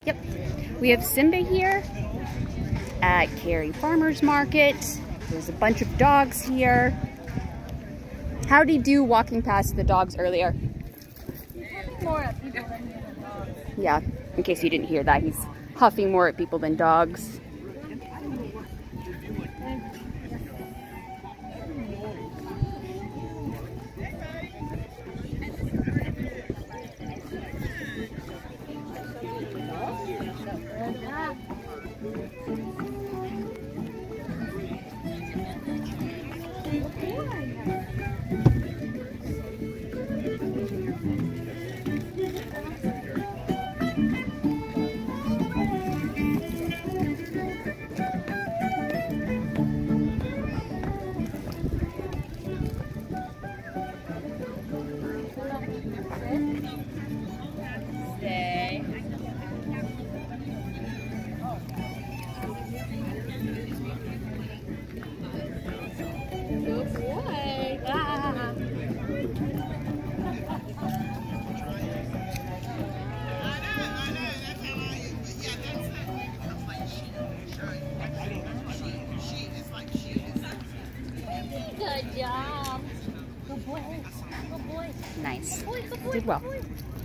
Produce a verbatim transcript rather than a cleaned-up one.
Yep. We have Simba here at Cary Farmers Market. There's a bunch of dogs here. How'd he do walking past the dogs earlier? He's huffing more at people than he is at dogs. Yeah, in case you didn't hear that, he's huffing more at people than dogs. Stay. Good boy. Ah. Good job. Good boy. Good boy. Nice. Good boy. Good boy. Did well. Good boy.